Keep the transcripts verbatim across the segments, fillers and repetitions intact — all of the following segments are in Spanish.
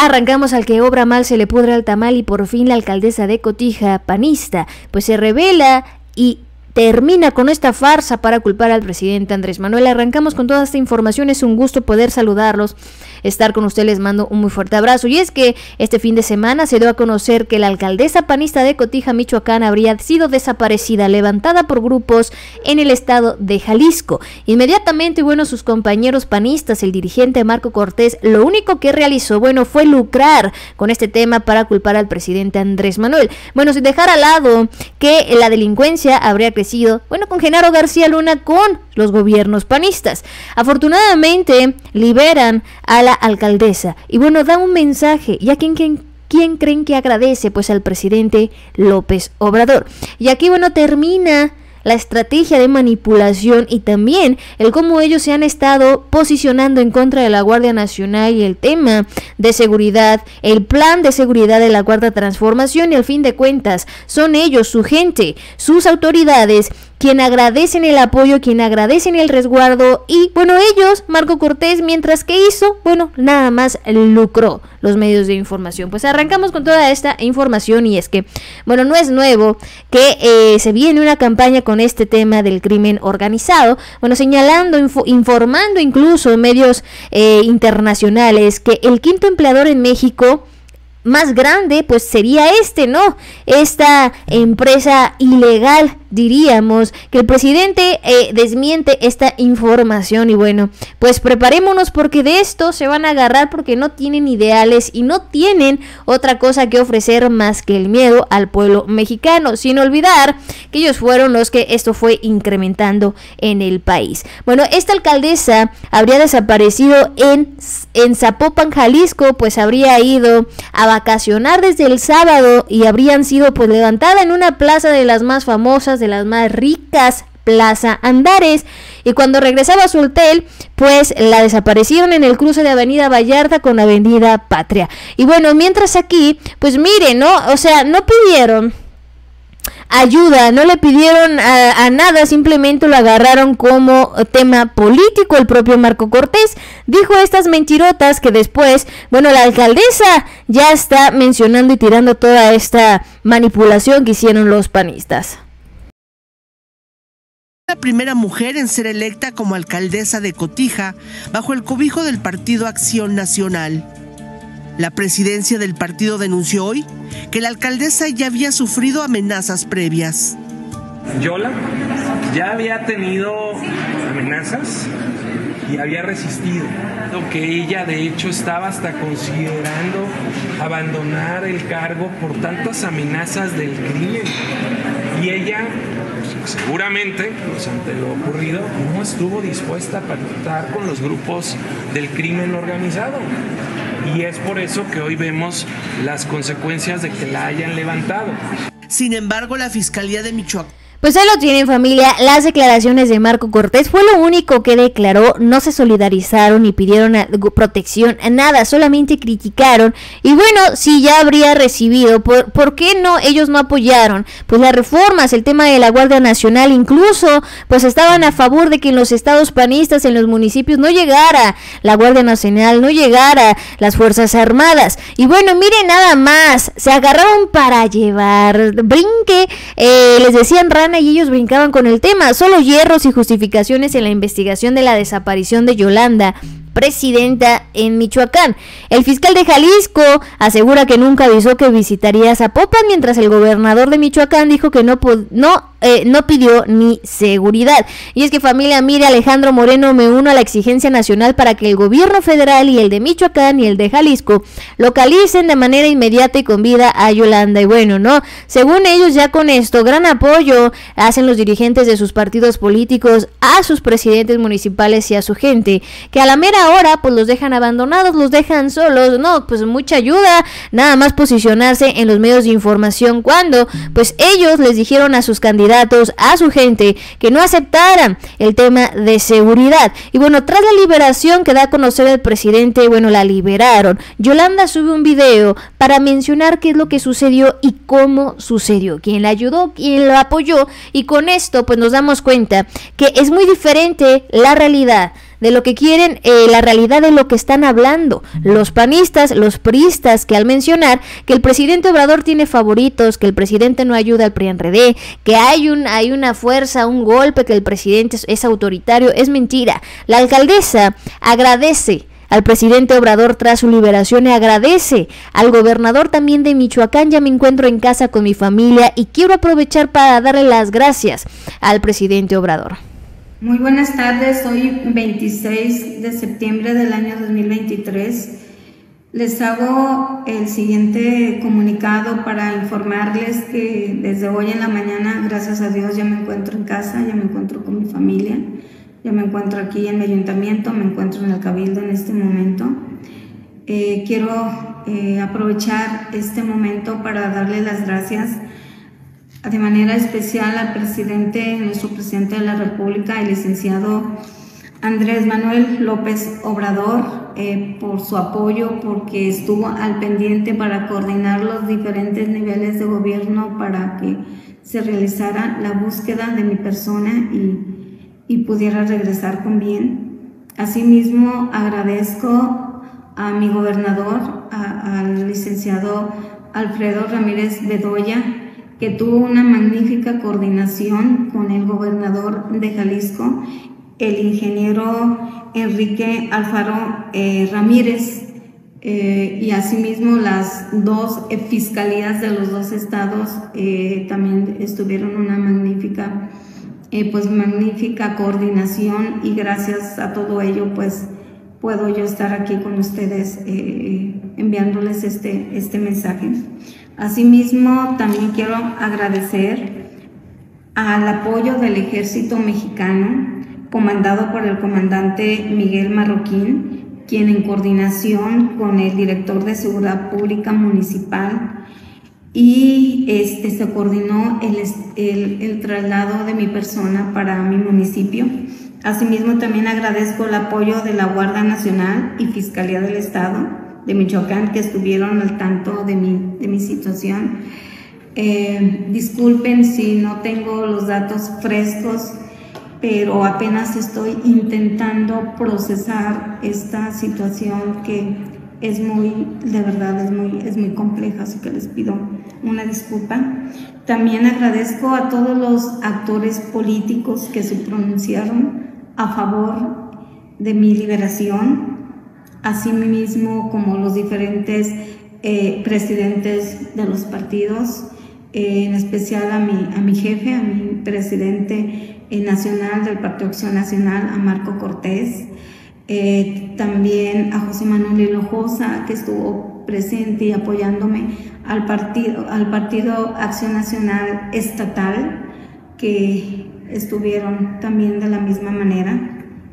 arrancamos al que obra mal se le pudre al tamal y por fin la alcaldesa de Cotija, panista, pues se revela y termina con esta farsa para culpar al presidente Andrés Manuel. Arrancamos con toda esta información, es un gusto poder saludarlos, estar con ustedes, les mando un muy fuerte abrazo. Y es que este fin de semana se dio a conocer que la alcaldesa panista de Cotija, Michoacán, habría sido desaparecida, levantada por grupos en el estado de Jalisco. Inmediatamente, bueno, sus compañeros panistas, el dirigente Marco Cortés, lo único que realizó, bueno, fue lucrar con este tema para culpar al presidente Andrés Manuel. Bueno, sin dejar al lado que la delincuencia habría crecido bueno, con Genaro García Luna, con los gobiernos panistas. Afortunadamente liberan a la alcaldesa y bueno, da un mensaje. ¿Y a quién, quién, quién creen que agradece? Pues al presidente López Obrador. Y aquí bueno, termina la estrategia de manipulación y también el cómo ellos se han estado posicionando en contra de la Guardia Nacional y el tema de seguridad, el plan de seguridad de la Cuarta Transformación, y al fin de cuentas son ellos, su gente, sus autoridades, quien agradecen el apoyo, quien agradecen el resguardo y bueno, ellos, Marco Cortés, mientras que hizo, bueno, nada más lucró los medios de información. Pues arrancamos con toda esta información y es que, bueno, no es nuevo que eh, se viene una campaña con este tema del crimen organizado, bueno, señalando, info, informando incluso medios eh, internacionales que el quinto empleador en México más grande pues sería este, ¿no? Esta empresa ilegal, diríamos, que el presidente eh, desmiente esta información y bueno, pues preparémonos porque de esto se van a agarrar porque no tienen ideales y no tienen otra cosa que ofrecer más que el miedo al pueblo mexicano, sin olvidar que ellos fueron los que esto fue incrementando en el país. Bueno, esta alcaldesa habría desaparecido en, en Zapopan, Jalisco, pues habría ido a vacacionar desde el sábado y habrían sido pues levantada en una plaza de las más famosas, de las más ricas, Plaza Andares, y cuando regresaba a su hotel pues la desaparecieron en el cruce de Avenida Vallarta con Avenida Patria. Y bueno, mientras aquí pues miren, ¿no? O sea, no pidieron ayuda, no le pidieron a, a nada, simplemente lo agarraron como tema político. El propio Marco Cortés dijo estas mentirotas que después, bueno, la alcaldesa ya está mencionando y tirando toda esta manipulación que hicieron los panistas. La primera mujer en ser electa como alcaldesa de Cotija bajo el cobijo del Partido Acción Nacional. La presidencia del partido denunció hoy que la alcaldesa ya había sufrido amenazas previas. Yola ya había tenido amenazas y había resistido, que ella de hecho estaba hasta considerando abandonar el cargo por tantas amenazas del crimen y ella seguramente, pues ante lo ocurrido, no estuvo dispuesta a pactar con los grupos del crimen organizado. Y es por eso que hoy vemos las consecuencias de que la hayan levantado. Sin embargo, la Fiscalía de Michoacán... Pues ahí lo tienen, familia, las declaraciones de Marco Cortés fue lo único que declaró, no se solidarizaron ni pidieron a, protección, a nada, solamente criticaron. Y bueno, si ya habría recibido, ¿por, ¿por qué no ellos no apoyaron? Pues las reformas, el tema de la Guardia Nacional, incluso pues estaban a favor de que en los estados panistas, en los municipios, no llegara la Guardia Nacional, no llegara las Fuerzas Armadas. Y bueno, miren nada más, se agarraron para llevar, brinque, eh, les decían rana y ellos brincaban con el tema, solo hierros y justificaciones en la investigación de la desaparición de Yolanda, presidenta en Michoacán. El fiscal de Jalisco asegura que nunca avisó que visitaría Zapopan, mientras el gobernador de Michoacán dijo que no, no, eh, no pidió ni seguridad. Y es que, familia, mire, Alejandro Moreno, me uno a la exigencia nacional para que el gobierno federal y el de Michoacán y el de Jalisco localicen de manera inmediata y con vida a Yolanda. Y bueno, no, según ellos, ya con esto, gran apoyo hacen los dirigentes de sus partidos políticos a sus presidentes municipales y a su gente, que a la mera hora pues los dejan abandonados, los dejan solos. No, pues mucha ayuda, nada más posicionarse en los medios de información cuando pues ellos les dijeron a sus candidatos, a su gente, que no aceptaran el tema de seguridad. Y bueno, tras la liberación que da a conocer el presidente, bueno, la liberaron, Yolanda sube un video para mencionar qué es lo que sucedió y cómo sucedió, quién la ayudó, quién la apoyó, y con esto pues nos damos cuenta que es muy diferente la realidad de lo que quieren, eh, la realidad de lo que están hablando los panistas, los priistas, que al mencionar que el presidente Obrador tiene favoritos, que el presidente no ayuda al P R I N R D, que hay un hay una fuerza, un golpe, que el presidente es, es autoritario, es mentira. La alcaldesa agradece al presidente Obrador tras su liberación y agradece al gobernador también de Michoacán. Ya me encuentro en casa con mi familia y quiero aprovechar para darle las gracias al presidente Obrador. Muy buenas tardes, hoy veintiséis de septiembre del año dos mil veintitrés. Les hago el siguiente comunicado para informarles que desde hoy en la mañana, gracias a Dios, ya me encuentro en casa, ya me encuentro con mi familia, ya me encuentro aquí en el ayuntamiento, me encuentro en el cabildo en este momento. Eh, quiero eh, aprovechar este momento para darle las gracias de manera especial al presidente, nuestro presidente de la República, el licenciado Andrés Manuel López Obrador, eh, por su apoyo, porque estuvo al pendiente para coordinar los diferentes niveles de gobierno para que se realizara la búsqueda de mi persona y, y pudiera regresar con bien. Asimismo, agradezco a mi gobernador, a, al licenciado Alfredo Ramírez Bedoya, que tuvo una magnífica coordinación con el gobernador de Jalisco, el ingeniero Enrique Alfaro eh, Ramírez, eh, y asimismo las dos eh, fiscalías de los dos estados eh, también estuvieron una magnífica, eh, pues magnífica coordinación, y gracias a todo ello pues puedo yo estar aquí con ustedes eh, enviándoles este, este mensaje. Asimismo, también quiero agradecer al apoyo del Ejército Mexicano, comandado por el comandante Miguel Marroquín, quien en coordinación con el director de Seguridad Pública Municipal y este, se coordinó el, el, el traslado de mi persona para mi municipio. Asimismo, también agradezco el apoyo de la Guardia Nacional y Fiscalía del Estado de Michoacán, que estuvieron al tanto de mi, de mi situación. Eh, disculpen si no tengo los datos frescos, pero apenas estoy intentando procesar esta situación que es muy, de verdad, es muy, es muy compleja, así que les pido una disculpa. También agradezco a todos los actores políticos que se pronunciaron a favor de mi liberación, asimismo como los diferentes eh, presidentes de los partidos, eh, en especial a mi, a mi jefe, a mi presidente eh, nacional del Partido Acción Nacional, a Marco Cortés, eh, también a José Manuel Hinojosa, que estuvo presente y apoyándome, al partido, al Partido Acción Nacional Estatal, que estuvieron también de la misma manera.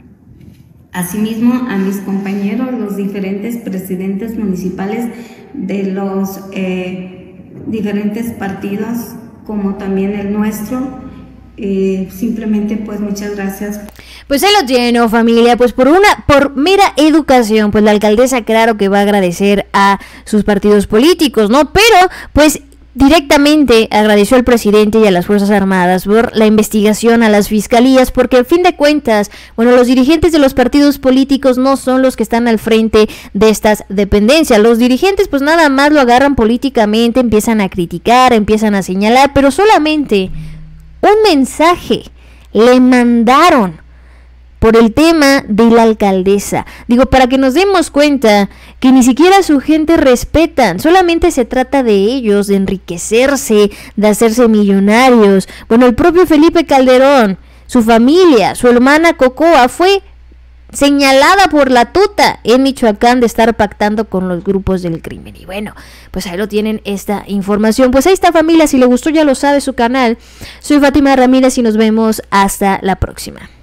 Asimismo, a mis compañeros, los diferentes presidentes municipales de los eh, diferentes partidos, como también el nuestro, eh, simplemente pues muchas gracias. Pues ahí lo tiene, familia, pues por una, por mera educación, pues la alcaldesa claro que va a agradecer a sus partidos políticos, ¿no? Pero, pues directamente agradeció al presidente y a las Fuerzas Armadas por la investigación, a las fiscalías, porque al fin de cuentas, bueno, los dirigentes de los partidos políticos no son los que están al frente de estas dependencias. Los dirigentes pues nada más lo agarran políticamente, empiezan a criticar, empiezan a señalar, pero solamente un mensaje le mandaron por el tema de la alcaldesa. Digo, para que nos demos cuenta que ni siquiera a su gente respetan, solamente se trata de ellos, de enriquecerse, de hacerse millonarios. Bueno, el propio Felipe Calderón, su familia, su hermana Cocoa fue señalada por la tuta en Michoacán de estar pactando con los grupos del crimen. Y bueno, pues ahí lo tienen esta información. Pues ahí está, familia, si le gustó ya lo sabe su canal. Soy Fátima Ramírez y nos vemos hasta la próxima.